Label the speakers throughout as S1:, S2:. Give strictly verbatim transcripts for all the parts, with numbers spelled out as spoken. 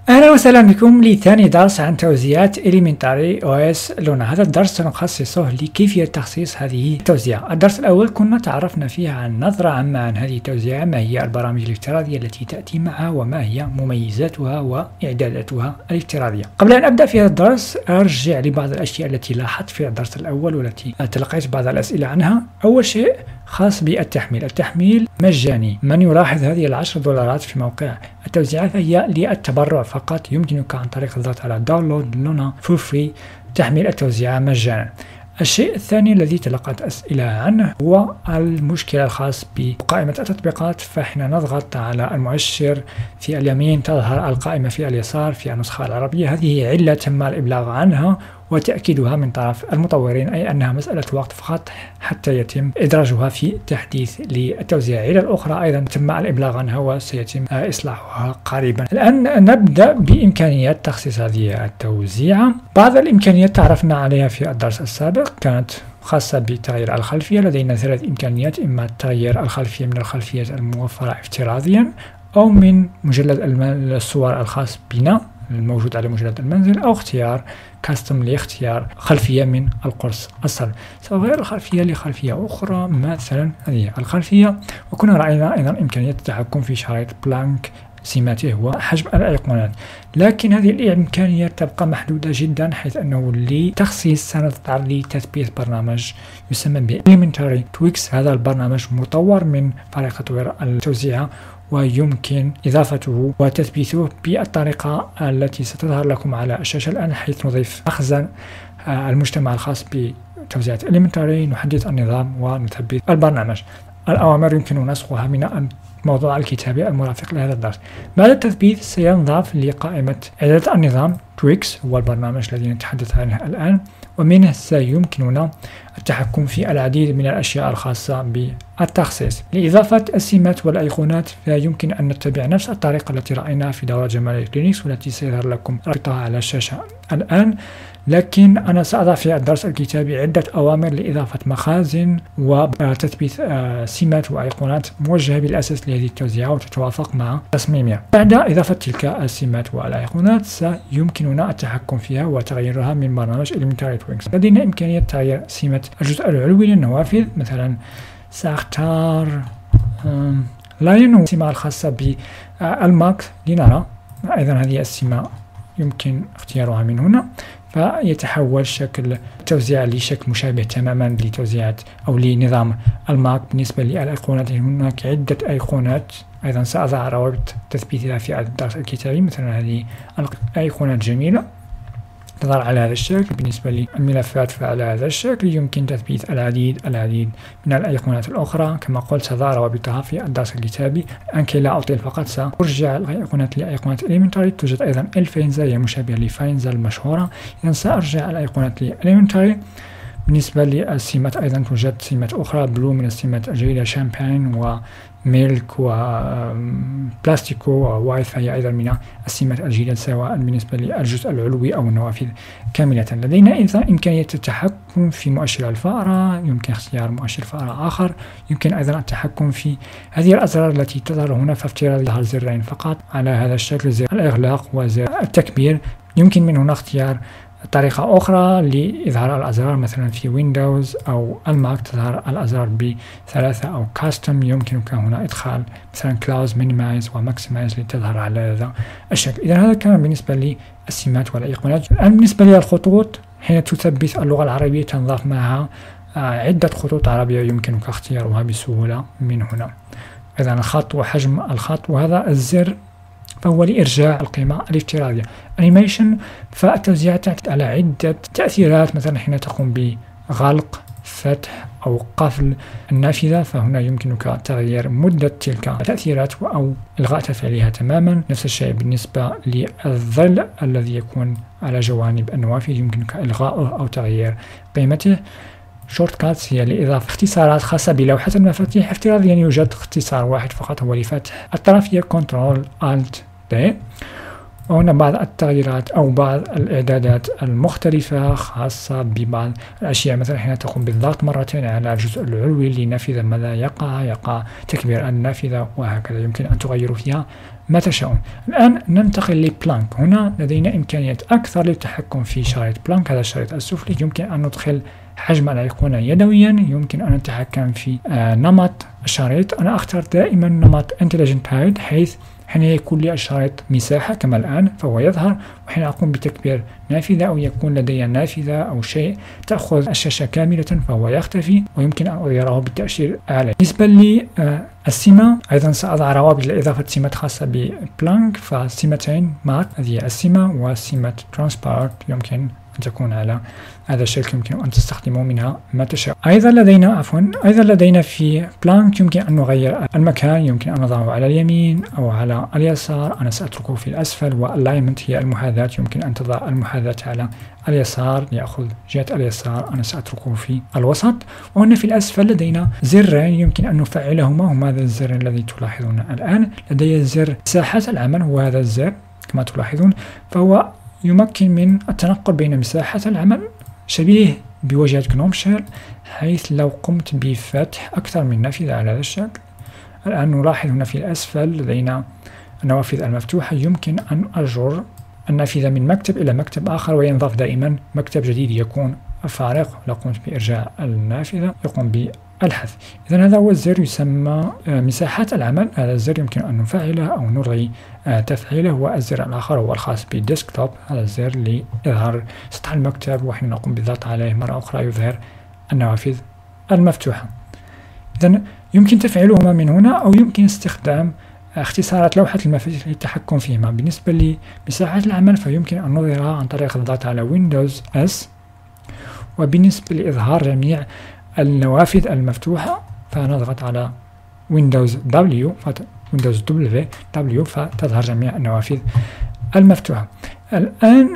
S1: أهلا وسهلا بكم لثاني درس عن توزيعات Elementary أو إس لونا. هذا الدرس سنخصصه لكيفية تخصيص هذه التوزيعة. الدرس الأول كنا تعرفنا فيه عن نظرة عامة عن هذه التوزيعة، ما هي البرامج الافتراضية التي تأتي معها وما هي مميزاتها وإعداداتها الافتراضية. قبل أن أبدأ في هذا الدرس أرجع لبعض الأشياء التي لاحظت في الدرس الأول والتي تلقيت بعض الأسئلة عنها. أول شيء خاص بالتحميل. التحميل مجاني. من يلاحظ هذه العشر دولارات في موقع التوزيعات فهي للتبرع فقط. يمكنك عن طريق الضغط على داونلود لونا فور فري تحميل التوزيعة مجانا. الشيء الثاني الذي تلقت أسئلة عنه هو المشكلة الخاص بقائمة التطبيقات. فحين نضغط على المؤشر في اليمين تظهر القائمة في اليسار في النسخة العربية. هذه علة تم الإبلاغ عنها وتأكيدها من طرف المطورين، أي أنها مسألة وقت فقط حتى يتم إدراجها في تحديث للتوزيع. العلة الأخرى أيضا تم الإبلاغ عنها وسيتم إصلاحها قريبا. الآن نبدأ بإمكانيات تخصيص هذه التوزيعة. بعض الإمكانيات تعرفنا عليها في الدرس السابق، كانت خاصة بتغيير الخلفية. لدينا ثلاث إمكانيات: إما تغيير الخلفية من الخلفيات الموفرة افتراضيا، أو من مجلد الصور الخاص بنا الموجود على مجلد المنزل، أو اختيار كاستم لاختيار خلفية من القرص الصلب. سأغير الخلفية لخلفية أخرى، مثلا هذه الخلفية. وكنا رأينا أيضا إمكانية التحكم في شريط بلانك سماته وحجم الأيقونات، لكن هذه الإمكانيات تبقى محدودة جدا، حيث أنه لتخصيص سنضطر لتثبيت برنامج يسمى ب Elementary Tweaks. هذا البرنامج مطور من فريق تطوير التوزيعة، ويمكن إضافته وتثبيته بالطريقة التي ستظهر لكم على الشاشة الآن، حيث نضيف مخزن المجتمع الخاص بتوزيعة Elementary، نحدث النظام ونثبت البرنامج. الأوامر يمكن نسخها من الموضوع الكتابي المرافق لهذا الدرس. بعد التثبيت سينضاف لقائمة إعداد النظام تويكس، هو البرنامج الذي نتحدث عنه الآن، ومنه سيمكننا التحكم في العديد من الأشياء الخاصة بالتخصيص. لإضافة السمات والأيقونات فيمكن أن نتبع نفس الطريقة التي رأيناها في دورة جمال لينكس، والتي سيظهر لكم رابطها على الشاشة الآن، لكن أنا سأضع في الدرس الكتابي عدة أوامر لإضافة مخازن وتثبيت سمات وأيقونات موجهة بالأساس لهذه التوزيعة وتتوافق مع تصميمها. بعد إضافة تلك السمات والأيقونات سيمكننا التحكم فيها وتغييرها من برنامج Elementary Tweaks. لدينا إمكانية تغيير سمة الجزء العلوي للنوافذ. مثلا سأختار لاين والسمة الخاصة بالماك لنرى. أيضا هذه السمة يمكن اختيارها من هنا، فيتحول شكل التوزيع لشكل مشابه تماما لتوزيعة أو لنظام الماك. بالنسبة للأيقونات هناك عدة أيقونات، أيضا سأضع روابط تثبيتها في الدرس الكتابي. مثلا هذه الأيقونات جميلة تظهر على هذا الشكل. بالنسبة للملفات فعلى هذا الشكل يمكن تثبيت العديد العديد من الأيقونات الأخرى. كما قلت سأضع روابطها في الدرس الكتابي. أنكي لا أطيل فقط سأرجع الأيقونات لأيقونات Elementary. توجد أيضا الفينزا هي مشابهة لفاينزا المشهورة، إذا سأرجع الأيقونات Elementary. بالنسبة للسمات أيضا توجد سمات أخرى بلو من السمات الجيدة، شامبين وميلك وبلاستيكو ووايت فهي أيضا من السمات الجيدة، سواء بالنسبة للجزء العلوي أو النوافذ كاملة. لدينا أيضا إمكانية التحكم في مؤشر الفأرة، يمكن اختيار مؤشر فأرة آخر. يمكن أيضا التحكم في هذه الأزرار التي تظهر هنا، فافتراض يظهر زرين فقط على هذا الشكل، زر الإغلاق وزر التكبير. يمكن من هنا اختيار طريقة أخرى لإظهار الأزرار، مثلا في ويندوز أو الماك تظهر الأزرار بثلاثة أو كاستم. يمكنك هنا إدخال مثلا كلاوز مينيمايز وماكسمايز لتظهر على هذا الشكل. إذا هذا كان بالنسبة للسمات والأيقونات. الآن بالنسبة للخطوط، حين تثبت اللغة العربية تنضاف معها عدة خطوط عربية يمكنك اختيارها بسهولة من هنا. إذا الخط وحجم الخط، وهذا الزر فهو لإرجاع القيمة الافتراضية. أنيميشن، فالتوزيع تعتمد على عدة تأثيرات، مثلا حين تقوم بغلق فتح أو قفل النافذة، فهنا يمكنك تغيير مدة تلك التأثيرات أو إلغاء تفعيلها تماما. نفس الشيء بالنسبة للظل الذي يكون على جوانب النوافذ، يمكنك إلغاؤه أو تغيير قيمته. شورت كاتس هي لإضافة اختصارات خاصة بلوحة المفاتيح. افتراضيا يوجد اختصار واحد فقط هو لفتح الطرف، هي كنترول الت دي. وهنا بعض التغييرات أو بعض الإعدادات المختلفة خاصة ببعض الأشياء، مثلا حين تقوم بالضغط مرتين على الجزء العلوي لنافذة ماذا يقع يقع تكبير النافذة، وهكذا يمكن أن تغيروا فيها ما تشاءون. الآن ننتقل لبلانك. هنا لدينا إمكانيات أكثر للتحكم في شريط بلانك. هذا الشريط السفلي يمكن أن ندخل حجم الأيقونة يدويا، يمكن أن نتحكم في آه نمط الشريط. أنا أختار دائما نمط Intelligent Hide، حيث حين يكون لي الشريط مساحة كما الآن فهو يظهر، وحين أقوم بتكبير نافذة أو يكون لدي نافذة أو شيء تأخذ الشاشة كاملة فهو يختفي، ويمكن أن أظهره بالتأشير عليه. بالنسبة للسمة أيضا سأضع روابط لإضافة سمات خاصة ببلانك، فسمتين مارك هذه السمة، وسمة ترانسبارت يمكن أن تكون على هذا الشكل، يمكن أن تستخدموا منها ما تشاء. أيضا لدينا عفوا أيضا لدينا في بلانك يمكن أن نغير المكان، يمكن أن نضعه على اليمين أو على اليسار. أنا سأتركه في الأسفل، واللاينمنت هي المحاذاة، يمكن أن تضع المحاذاة على اليسار ليأخذ جهة اليسار، أنا سأتركه في الوسط. وهنا في الأسفل لدينا زرين يمكن أن نفعلهما، هما هذا الزر الذي تلاحظون الآن. لدي زر مساحة العمل هو هذا الزر كما تلاحظون، فهو يمكن من التنقل بين مساحة العمل، شبيه بواجهة جنوم شيل، حيث لو قمت بفتح أكثر من نافذة على هذا الشكل. الآن نلاحظ هنا في الأسفل لدينا النوافذ المفتوحة، يمكن أن أجر النافذة من مكتب إلى مكتب آخر، وينضاف دائما مكتب جديد يكون فارغ. لو قمت بإرجاع النافذة يقوم بالحذف. إذن هذا هو الزر يسمى مساحات العمل. هذا الزر يمكن أن نفعله أو نلغي تفعيله. والزر الآخر هو الخاص بالديسكتوب، هذا الزر لإظهار سطح المكتب، وحين نقوم بالضغط عليه مرة أخرى يظهر النوافذ المفتوحة. إذن يمكن تفعيلهما من هنا، أو يمكن استخدام اختصارات لوحة المفاتيح للتحكم فيهما. بالنسبة لمساحة العمل فيمكن أن نظهرها عن طريق الضغط على ويندوز إس، وبالنسبة لإظهار جميع النوافذ المفتوحة فنضغط على ويندوز دبليو ويندوز دبليو فتظهر جميع النوافذ المفتوحة. الآن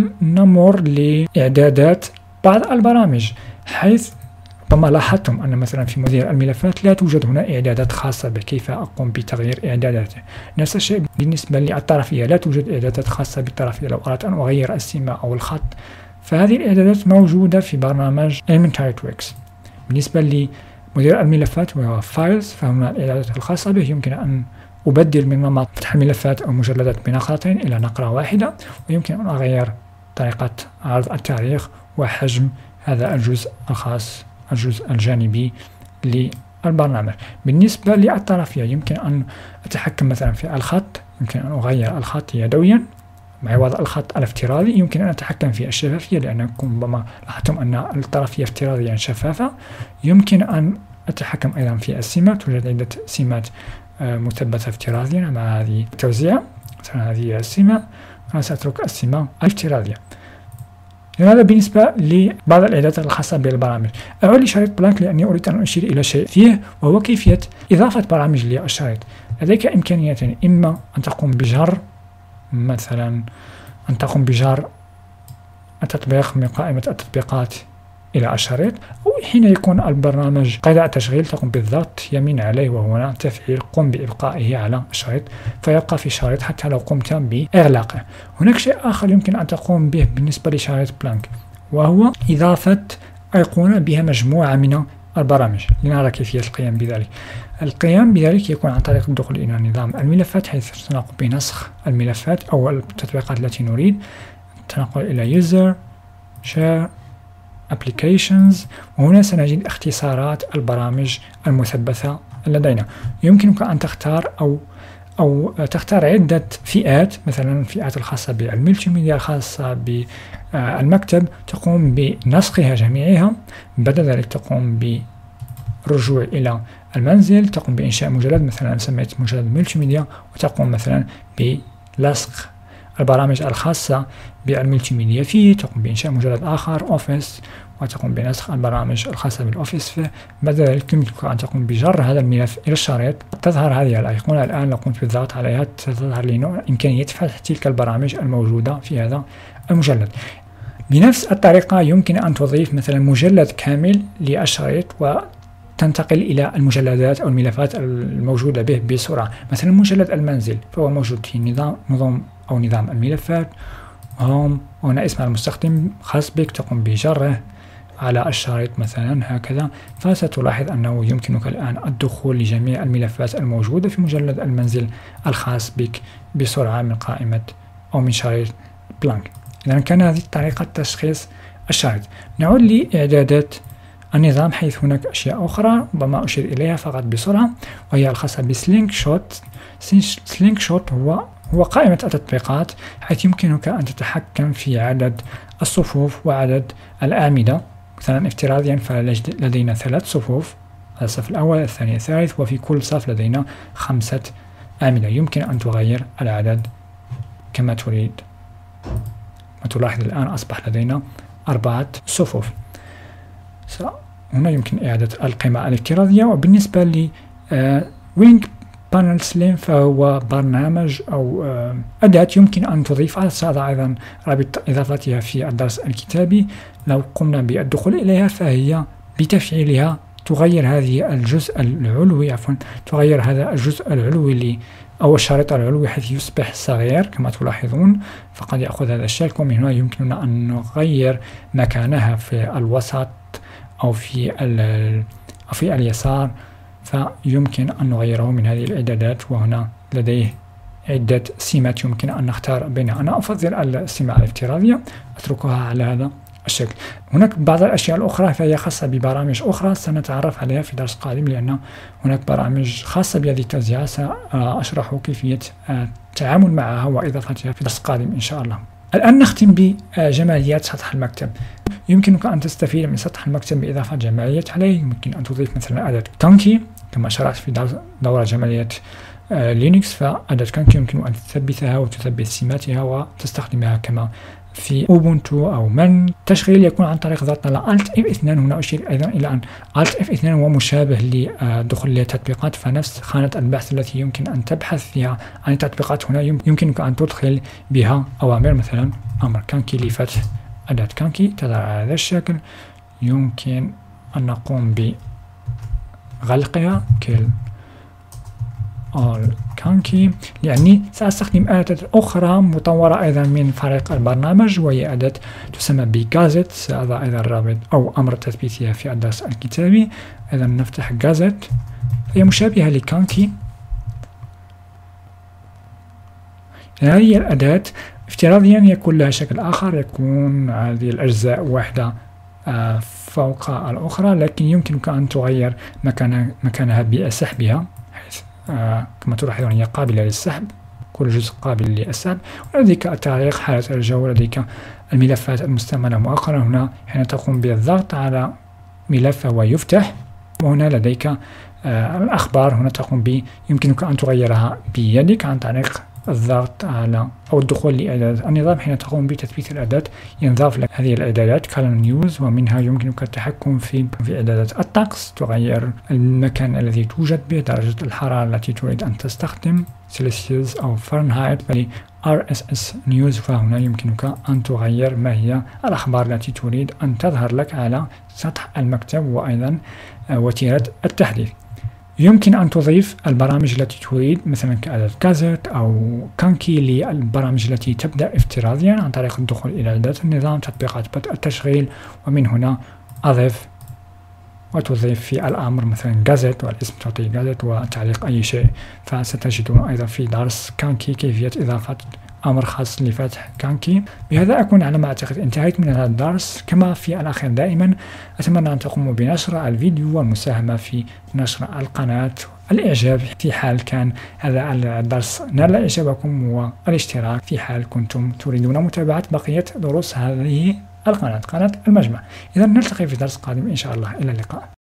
S1: نمر لإعدادات بعض البرامج، حيث ربما لاحظتم أن مثلا في مدير الملفات لا توجد هنا إعدادات خاصة بكيف أقوم بتغيير إعداداته. نفس الشيء بالنسبة للطرفية، لا توجد إعدادات خاصة بالطرفية. لو أردت أن أغير السمة أو الخط فهذه الإعدادات موجودة في برنامج Elementary Tweaks. بالنسبة لمدير الملفات وهو Files فهنا الإعدادات الخاصة به، يمكن أن أبدل من نمط فتح الملفات أو مجلدات بنقرتين إلى نقرة واحدة، ويمكن أن أغير طريقة عرض التاريخ وحجم هذا الجزء الخاص الجزء الجانبي للبرنامج. بالنسبة للطرفية يمكن أن أتحكم مثلا في الخط، يمكن أن أغير الخط يدويا مع وضع الخط الافتراضي. يمكن أن أتحكم في الشفافية لأنكم ربما لاحظتم أن الطرفية افتراضيا شفافة. يمكن أن أتحكم أيضا في السمة، توجد عدة سمات مثبتة افتراضيا مع هذه التوزيع. مثلا هذه السمة، أنا سأترك السمة الافتراضية. هذا بالنسبة لبعض الإعدادات الخاصة بالبرامج. أعود لشريط بلانك لأني أريد أن أشير إلى شيء فيه، وهو كيفية إضافة برامج للشريط. لديك إمكانيتين، إما أن تقوم بجر مثلا أن تقوم بجر التطبيق من قائمة التطبيقات إلى الشريط، أو حين يكون البرنامج قيد التشغيل تقوم بالضغط يمين عليه وهنا تفعيل قم بإبقائه على الشريط فيبقى في الشريط حتى لو قمت بإغلاقه. هناك شيء آخر يمكن أن تقوم به بالنسبة لشريط بلانك، وهو إضافة أيقونة بها مجموعة من البرامج. لنرى كيفية القيام بذلك. القيام بذلك يكون عن طريق الدخول إلى نظام الملفات، حيث سنقوم بنسخ الملفات أو التطبيقات التي نريد. تنقل إلى User Share Applications، وهنا سنجد اختصارات البرامج المثبتة لدينا. يمكنك أن تختار أو أو تختار عدة فئات، مثلا الفئات الخاصة بالملتي ميديا الخاصة بالمكتب تقوم بنسخها جميعها. بعد ذلك تقوم بالرجوع إلى المنزل، تقوم بإنشاء مجلد، مثلا سميت مجلد ملتي ميديا، وتقوم مثلا بلصق البرامج الخاصة بالملتي ميديا فيه. تقوم بإنشاء مجلد آخر أوفيس، وتقوم بنسخ البرامج الخاصة بالأوفيس فيه. بعد ذلك يمكنك أن تقوم بجر هذا الملف إلى الشريط. تظهر هذه الأيقونة الآن، لو قمت بالضغط عليها ستظهر لي إمكانية فتح تلك البرامج الموجودة في هذا المجلد. بنفس الطريقة يمكن أن تضيف مثلا مجلد كامل للشريط وتنتقل إلى المجلدات أو الملفات الموجودة به بسرعة. مثلا مجلد المنزل فهو موجود في نظام نظام أو نظام الملفات، هوم، وهنا اسم المستخدم خاص بك تقوم بجره على الشريط مثلا هكذا. فستلاحظ أنه يمكنك الآن الدخول لجميع الملفات الموجودة في مجلد المنزل الخاص بك بسرعة من قائمة أو من شريط بلانك. إذا كان هذه طريقة تشخيص الشريط. نعود لإعدادات النظام، حيث هناك أشياء أخرى ربما أشير إليها فقط بسرعة، وهي الخاصة بسلينك شوت. سلينك شوت هو هو قائمة التطبيقات، حيث يمكنك أن تتحكم في عدد الصفوف وعدد الأعمدة. مثلا افتراضيا فلدينا ثلاث صفوف، الصف الأول الثاني الثالث، وفي كل صف لدينا خمسة أعمدة. يمكن أن تغير العدد كما تريد. وتلاحظ الآن أصبح لدينا أربعة صفوف. هنا يمكن إعادة القيمة الافتراضية. وبالنسبة ل وينج بانل سليم فهو برنامج أو أداة يمكن أن تضيفها. سأضع أيضا رابط إضافتها في الدرس الكتابي. لو قمنا بالدخول إليها فهي بتفعيلها تغير هذه الجزء العلوي عفوا تغير هذا الجزء العلوي أو الشريط العلوي، حيث يصبح صغير كما تلاحظون. فقد يأخذ هذا الشكل، ومن هنا يمكننا أن نغير مكانها في الوسط أو في أو في اليسار، فيمكن أن نغيره من هذه الإعدادات. وهنا لديه عدة سمات يمكن أن نختار بينها. أنا أفضل السمة الافتراضية، أتركها على هذا الشكل. هناك بعض الأشياء الأخرى فهي خاصة ببرامج أخرى سنتعرف عليها في درس قادم، لأن هناك برامج خاصة بهذه التوزيع سأشرح كيفية التعامل معها وإضافتها في درس قادم إن شاء الله. الآن نختم بجماليات سطح المكتب. يمكنك أن تستفيد من سطح المكتب بإضافة جماليات عليه. يمكن أن تضيف مثلا أداة كانكي كما شرحت في دورة جماليات لينكس. فأداة كانكي يمكن أن تثبتها وتثبت سماتها وتستخدمها كما في أوبونتو أو من. تشغيل يكون عن طريق ضغط على ألت إف اثنين. هنا أشير أيضا إلى أن ألت إف اثنين هو مشابه للدخول للتطبيقات، فنفس خانة البحث التي يمكن أن تبحث فيها عن التطبيقات هنا يمكنك أن تدخل بها أوامر. مثلا أمر كانكي لفتح أداة كانكي تظهر على هذا الشكل. يمكن أن نقوم بغلقها كل all كانكي، لأني سأستخدم أداة أخرى مطورة أيضا من فريق البرنامج، وهي أداة تسمى بجازت. سأضع أيضا الرابط أو أمر تثبيتها في الدرس الكتابي. إذا نفتح جازت، هي مشابهة لكانكي. هذه الأداة افتراضيا يكون لها شكل آخر، يكون هذه الأجزاء واحدة فوق الأخرى، لكن يمكنك أن تغير مكان مكانها بسحبها، حيث آه كما تلاحظون هي قابلة للسحب، كل جزء قابل للسحب. ولديك التاريخ، حالة الجو، لديك الملفات المستعملة مؤخرا. هنا حين تقوم بالضغط على ملف فهو يفتح، وهنا لديك آه الأخبار. هنا تقوم ب يمكنك أن تغيرها بيدك عن طريق الضغط على أو الدخول لإعدادات النظام. حين تقوم بتثبيت الإعداد ينضاف لك هذه الإعدادات كالندر نيوز، ومنها يمكنك التحكم في في إعدادات الطقس، تغير المكان الذي توجد به، درجة الحرارة التي تريد أن تستخدم سيلسيوس أو فahrenheit. آر إس إس نيوز فهنا يمكنك أن تغير ما هي الأخبار التي تريد أن تظهر لك على سطح المكتب، وأيضا وتيرة التحديث. يمكن أن تضيف البرامج التي تريد، مثلا كأداة جازت أو كانكي للبرامج التي تبدأ افتراضيا عن طريق الدخول إلى إعدادات النظام، تطبيقات بدء التشغيل، ومن هنا أضف وتضيف في الأمر مثلا جازت، والاسم تعطي جازت وتعليق أي شيء. فستجدون أيضا في درس كانكي كيفية إضافة أمر خاص لفتح كانكي. بهذا أكون على ما أعتقد انتهيت من هذا الدرس. كما في الأخير دائما أتمنى أن تقوموا بنشر الفيديو والمساهمة في نشر القناة، الإعجاب في حال كان هذا الدرس نال إعجابكم، والاشتراك في حال كنتم تريدون متابعة بقية دروس هذه القناة، قناة المجمع. إذا نلتقي في درس قادم إن شاء الله. إلى اللقاء.